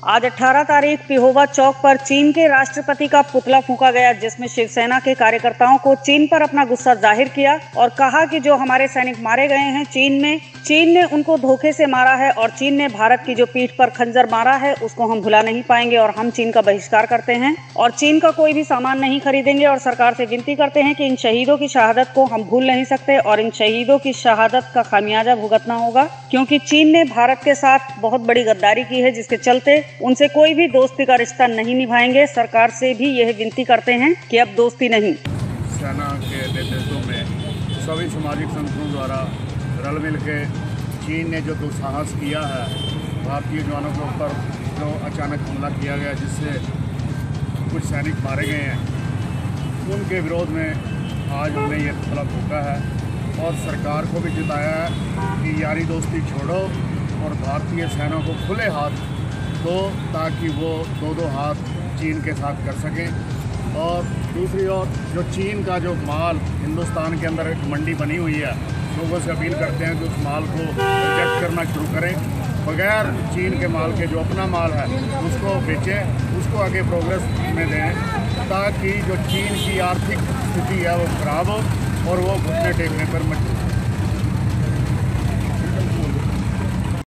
आज 18 तारीख पिहोवा चौक पर चीन के राष्ट्रपति का पुतला फूंका गया, जिसमें शिवसेना के कार्यकर्ताओं को चीन पर अपना गुस्सा जाहिर किया और कहा कि जो हमारे सैनिक मारे गए हैं चीन ने उनको धोखे से मारा है और चीन ने भारत की जो पीठ पर खंजर मारा है उसको हम भुला नहीं पाएंगे और हम चीन का बहिष्कार करते हैं और चीन का कोई भी सामान नहीं खरीदेंगे और सरकार से विनती करते हैं कि इन शहीदों की शहादत को हम भूल नहीं सकते और इन शहीदों की शहादत का खामियाजा भुगतना होगा, क्योंकि चीन ने भारत के साथ बहुत बड़ी गद्दारी की है, जिसके चलते उनसे कोई भी दोस्ती का रिश्ता नहीं निभाएंगे। सरकार से भी यह विनती करते हैं कि अब दोस्ती नहीं। सेना के नेतृत्व में सभी सामाजिक संगठनों द्वारा रल मिल के चीन ने जो दुस्साहस किया है, भारतीय जवानों के ऊपर जो अचानक हमला किया गया जिससे कुछ सैनिक मारे गए हैं, उनके विरोध में आज हमने ये पुतला फूंका है और सरकार को भी जिताया है कि यारी दोस्ती छोड़ो और भारतीय सेना को खुले हाथ दो ताकि वो दो हाथ चीन के साथ कर सकें। और दूसरी ओर जो चीन का जो माल हिंदुस्तान के अंदर एक मंडी बनी हुई है, लोगों से अपील करते हैं कि उस माल को रिजेक्ट करना शुरू करें, बगैर चीन के माल के जो अपना माल है उसको बेचें, उसको आगे प्रोग्रेस में दें ताकि जो चीन की आर्थिक स्थिति है वो खराब हो और वो घुटने टेकने पर मजबूर हो।